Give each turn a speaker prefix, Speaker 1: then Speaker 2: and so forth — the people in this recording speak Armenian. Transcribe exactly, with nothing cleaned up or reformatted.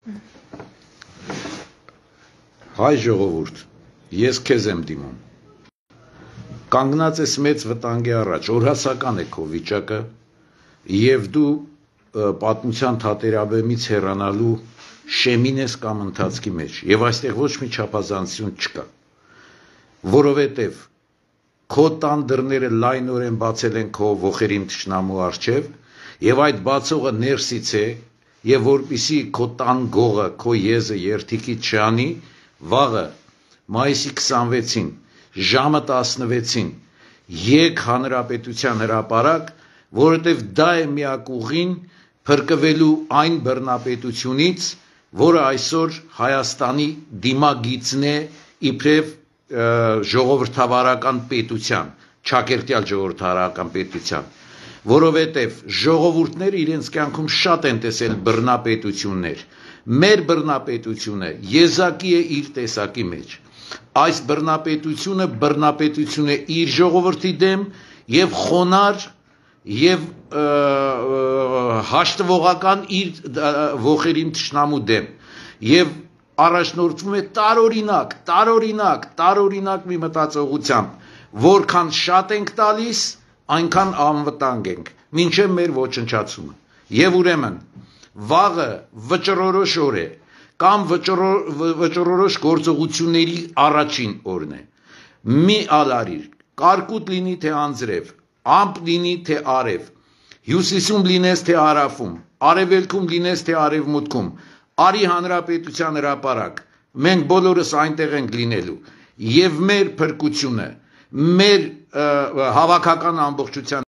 Speaker 1: Հայ ժողովուրդ, ես քեզ եմ դիմում, կանգնած ես մեծ վտանգի առաջ, օրհասական է քո վիճակը և դու պատմության թատերաբեմից հեռանալու շեմին ես կամ ընթացքի մեջ և այստեղ ոչ մի չափազանցություն չկա, որովհետև քո տան դռները լայնորեն բացել են քո ոխերիմ թշնամու առջև և այդ բացողը ներսից է և որպեսզի քո տան գողը, քո եզը երդիքից չանի, վաղը մայիսի քսանվեցին ժամը տասնվեցին եկ հանրապետության հրապարակ, որովհետև դա է միակ ուղին փրկվելու այն բռնապետությունից, որը այսօր Հայաստանի դիմագիծն է իբրև ժողովրդավարական պետության, ճակերտյալ ժողովրդավարական պետության, որովհետև ժողովուրդները իրենց կյանքում շատ են տեսել բռնապետություններ, մեր բռնապետությունը եզակի է իր տեսակի մեջ, այս բռնապետությունը բռնապետություն է իր ժողովրդի դեմ և խոնարհ և հաշտվողական իր ոխերիմ թշնամու դեմ և առաջնորդվում է տարօրինակ, տարօրինակ, տարօրինակ մի մտածողությամբ, որքան շատ ենք տալիս, այնքան անվտանգ ենք, մինչև մեր ոչնչացումը, և ուրեմն վաղը վճռորոշ օր է, կամ վճռորոշ գործողությունների առաջին օրն է, մի ալարիր, կարկուտ լինի թե անձրև, ամպ լինի թե արև, հյուսիսում լինես թե հարավում, արևելքում լինես թե արևմուտքում, արի հանրապետության հրապարակ, մենք բոլորս այնտեղ ենք լինելու և մեր փրկությունը, մեր հավաքական ամբողջության